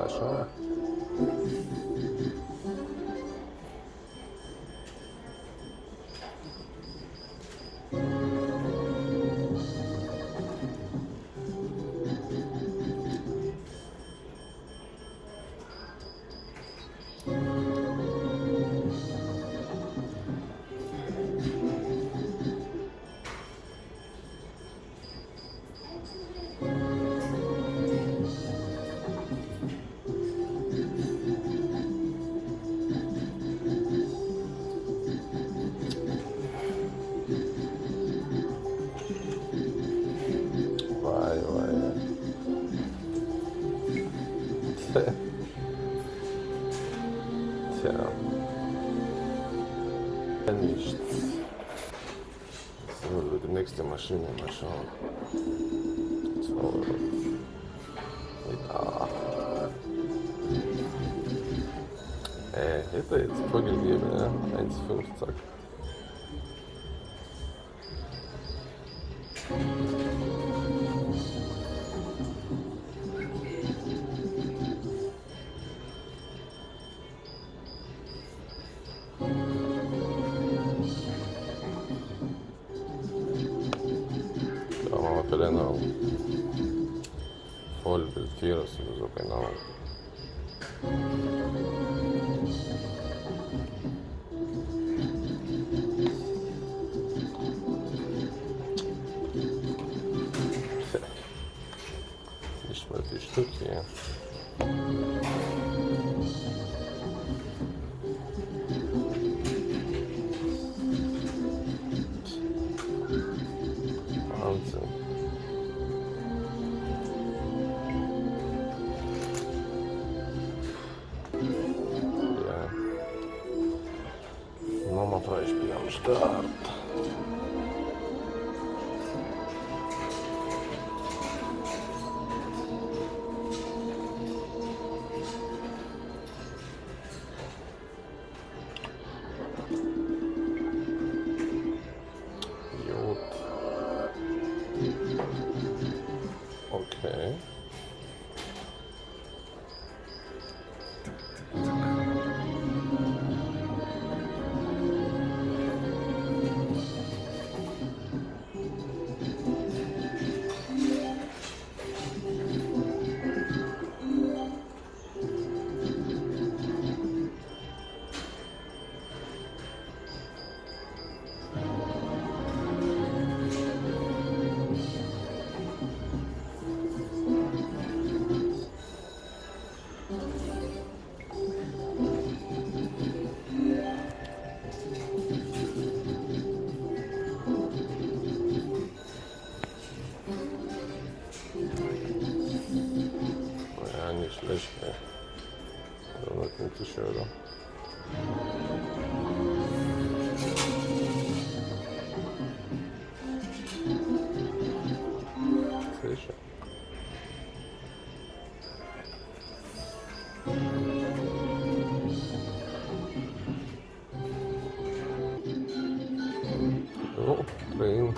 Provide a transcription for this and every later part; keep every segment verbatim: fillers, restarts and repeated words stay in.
Weißt schon. Tja. Ja, nichts. So, die nächste Maschine mal schauen. So. Ja. Äh, hätte jetzt vorgegeben, ja. eins Komma fünf, zack. Genau. Vollbildvirus oder so, genau. Nicht mal die Stück hier. Wahnsinn. Nochmal Beispiel am Start. Jod. Okay. Nicht schlecht, ey. dreihundertfünfzig Euro. Sicher. So, drehen.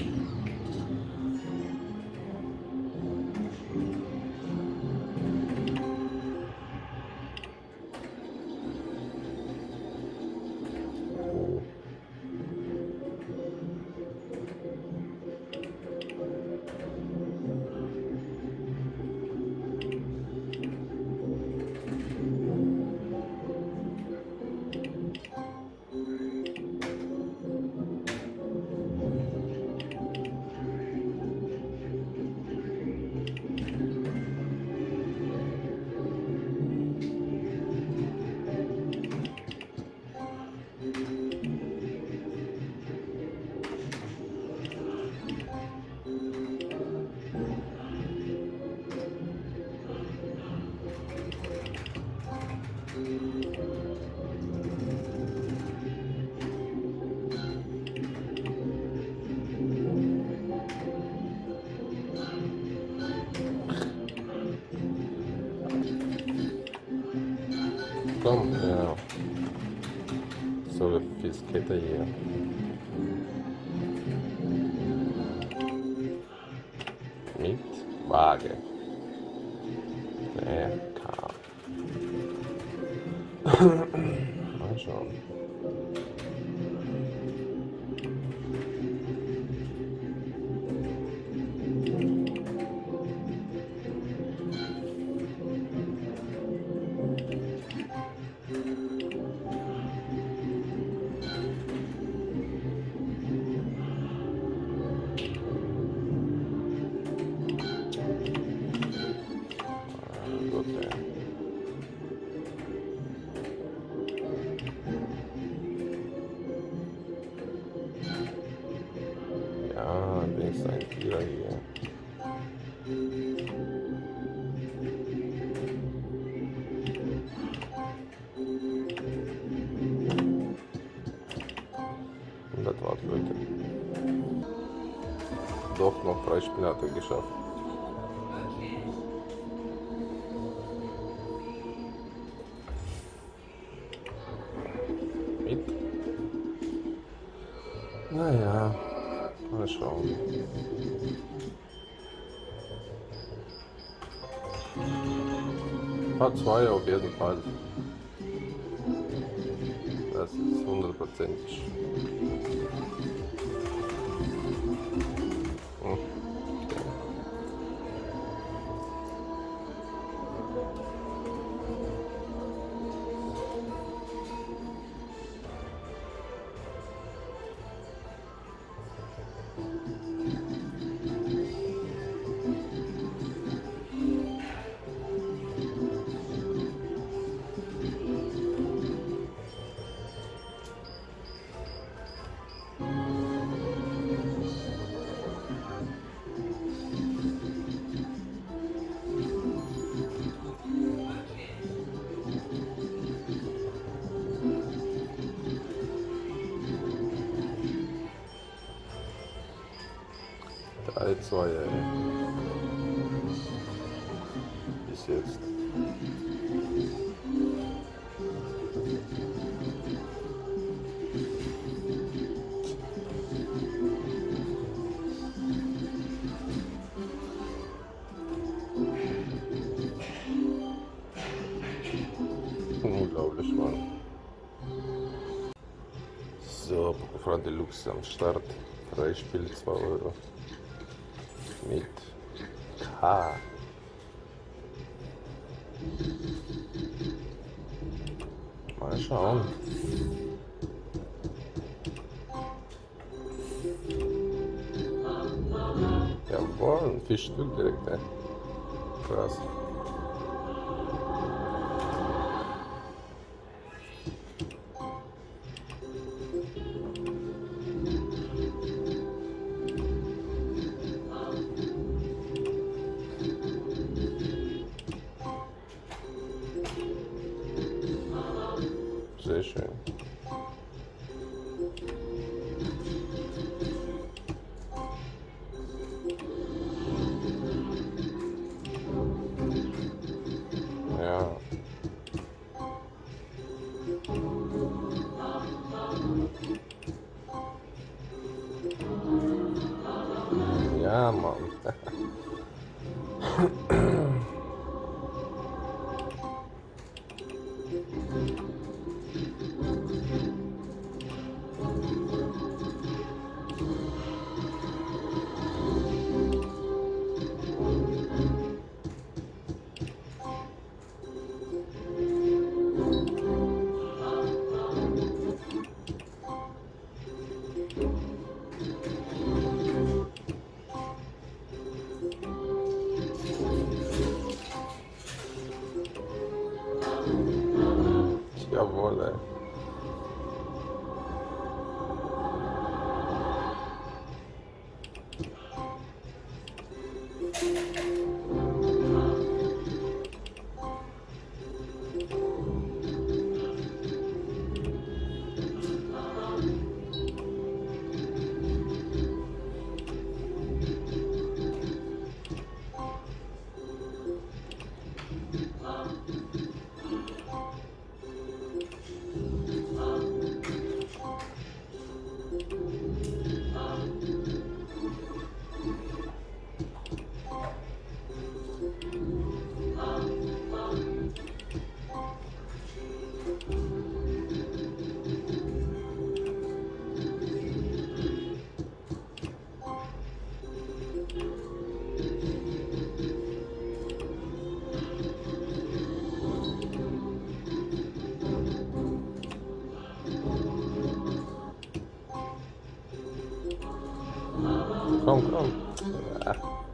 Komm, ja. So viel Skater hier. Mit Waage. Ja, K. Mal schauen. Ja, wenigstens ein Vierer hier. Und das war's, Leute. Doch noch drei Spiele hat er geschafft. Mit. Naja, mal schauen. Part zwei auf jeden Fall. Das ist hundertprozentig. Hm. drei zwei, ey. Bis jetzt. Unglaublich, Mann. So, Pokéfront Deluxe am Start. Drei Spiele, zwei Euro. Mit K. Mal schauen. Jawohl, ein Fischstück direkt, ey. Krass. Sehr schön. Ja. Ja, Mann. Jawohl, ey. Komm, komm. Ja.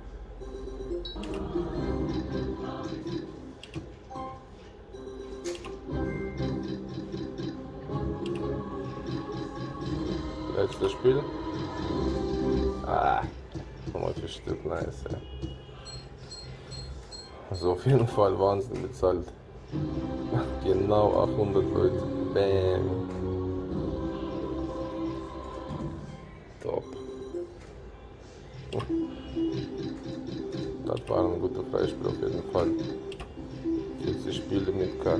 Letztes Spiel. Ah, nochmal verstört, nice, ja. Also auf jeden Fall Wahnsinn bezahlt. Genau achthundert Leute. Bam. Top. Das war ein guter Freispiel auf jeden Fall. vierzig Spiele mit K.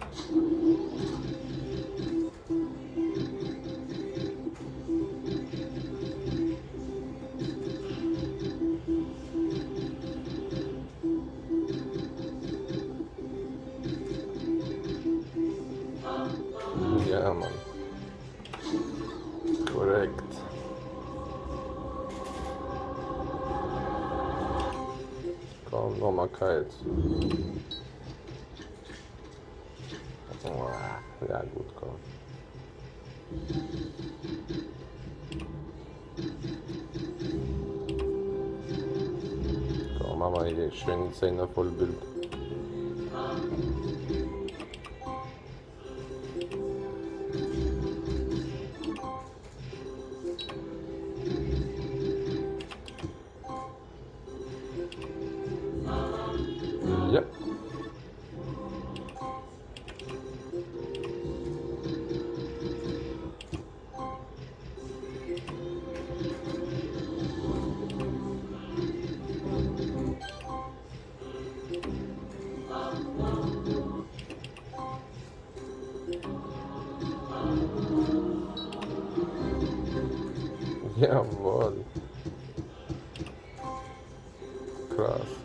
Ja, Mann. Korrekt. Komm, nochmal kalt. Ja, gut, komm. Komm, machen wir hier schön Zehner Vollbild. Ja. Jawohl. Krass.